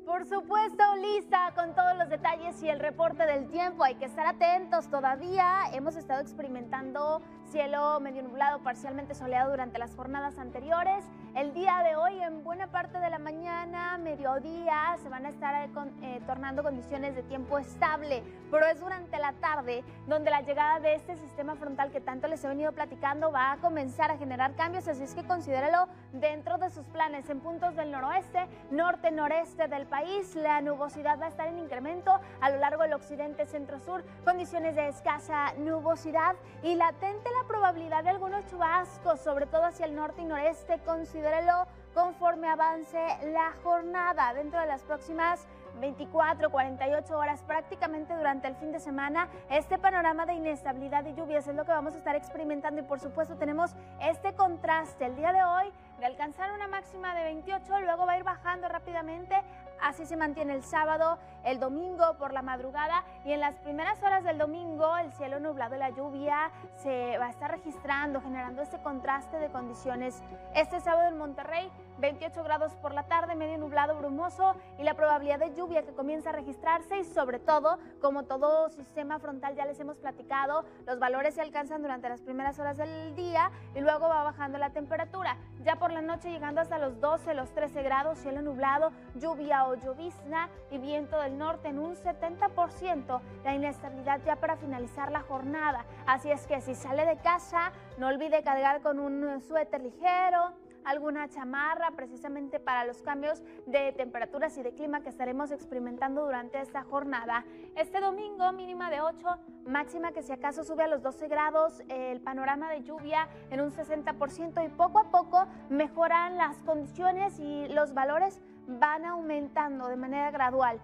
Por supuesto, lista con todos los detalles y el reporte del tiempo. Hay que estar atentos todavía. Hemos estado experimentando cielo medio nublado, parcialmente soleado durante las jornadas anteriores. El día de hoy, en buena parte de la mañana, mediodía, se van a estar tornando condiciones de tiempo estable, pero es durante la tarde donde la llegada de este sistema frontal que tanto les he venido platicando va a comenzar a generar cambios, así es que considérelo dentro de sus planes. En puntos del noroeste, norte, noreste del país, la nubosidad va a estar en incremento a lo largo del occidente, centro-sur, condiciones de escasa nubosidad y latente la probabilidad de algunos chubascos, sobre todo hacia el norte y noreste. Considérelo conforme avance la jornada. Dentro de las próximas 24, 48 horas, prácticamente durante el fin de semana, este panorama de inestabilidad y lluvias es lo que vamos a estar experimentando y por supuesto tenemos este contraste el día de hoy de alcanzar una máxima de 28, luego va a ir bajando rápidamente. Así se mantiene el sábado, el domingo por la madrugada y en las primeras horas del domingo el cielo nublado y la lluvia se va a estar registrando, generando este contraste de condiciones. Este sábado en Monterrey, 28 grados por la tarde, medio nublado, brumoso y la probabilidad de lluvia que comienza a registrarse y sobre todo, como todo sistema frontal ya les hemos platicado, los valores se alcanzan durante las primeras horas del día y luego va bajando la temperatura. Ya por la noche llegando hasta los 12, los 13 grados, cielo nublado, lluvia o llovizna y viento del norte en un 70%, la inestabilidad ya para finalizar la jornada. Así es que si sale de casa, no olvide cargar con un suéter ligero, alguna chamarra, precisamente para los cambios de temperaturas y de clima que estaremos experimentando durante esta jornada. Este domingo mínima de 8, máxima que si acaso sube a los 12 grados, el panorama de lluvia en un 60% y poco a poco mejoran las condiciones y los valores van aumentando de manera gradual.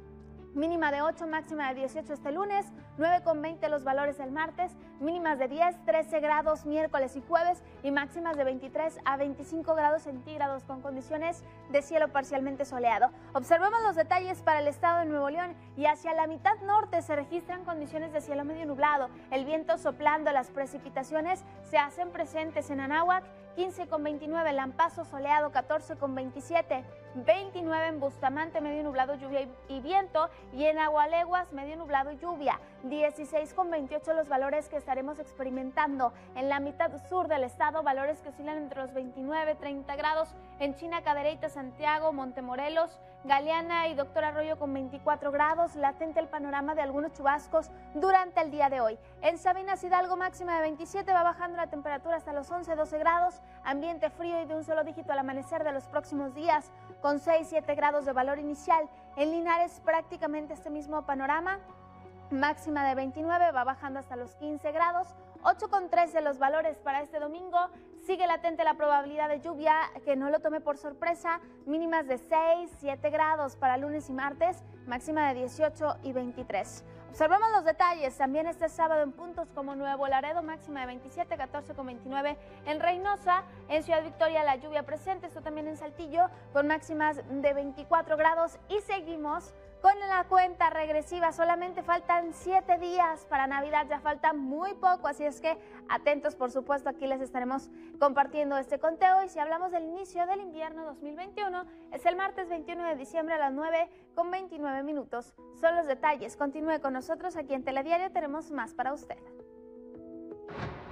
Mínima de 8, máxima de 18 este lunes, 9,20 los valores el martes, mínimas de 10, 13 grados miércoles y jueves y máximas de 23 a 25 grados centígrados con condiciones de cielo parcialmente soleado. Observemos los detalles para el estado de Nuevo León y hacia la mitad norte se registran condiciones de cielo medio nublado, el viento soplando, las precipitaciones se hacen presentes en Anáhuac, 15,29, Lampazo soleado, 14,27, 29 en Bustamante, medio nublado, lluvia y viento, y en Agualeguas, medio nublado y lluvia, 16,28 los valores que estaremos experimentando. En la mitad sur del estado, valores que oscilan entre los 29 y 30 grados, en China, Cadereyta, Santiago, Montemorelos, Galeana y Doctor Arroyo con 24 grados, latente el panorama de algunos chubascos durante el día de hoy. En Sabinas Hidalgo, máxima de 27, va bajando la temperatura hasta los 11, 12 grados, ambiente frío y de un solo dígito al amanecer de los próximos días, con 6, 7 grados de valor inicial. En Linares prácticamente este mismo panorama, máxima de 29, va bajando hasta los 15 grados, 8,13 los valores para este domingo. Sigue latente la probabilidad de lluvia, que no lo tome por sorpresa, mínimas de 6, 7 grados para lunes y martes, máxima de 18 y 23. Observemos los detalles también este sábado en puntos como Nuevo Laredo, máxima de 27, 14,29 en Reynosa, en Ciudad Victoria la lluvia presente, esto también en Saltillo, con máximas de 24 grados y seguimos con la cuenta regresiva. Solamente faltan 7 días para Navidad, ya falta muy poco, así es que atentos, por supuesto, aquí les estaremos compartiendo este conteo. Y si hablamos del inicio del invierno 2021, es el martes 21 de diciembre a las 9:29 minutos. Son los detalles. Continúe con nosotros, aquí en Telediario tenemos más para usted.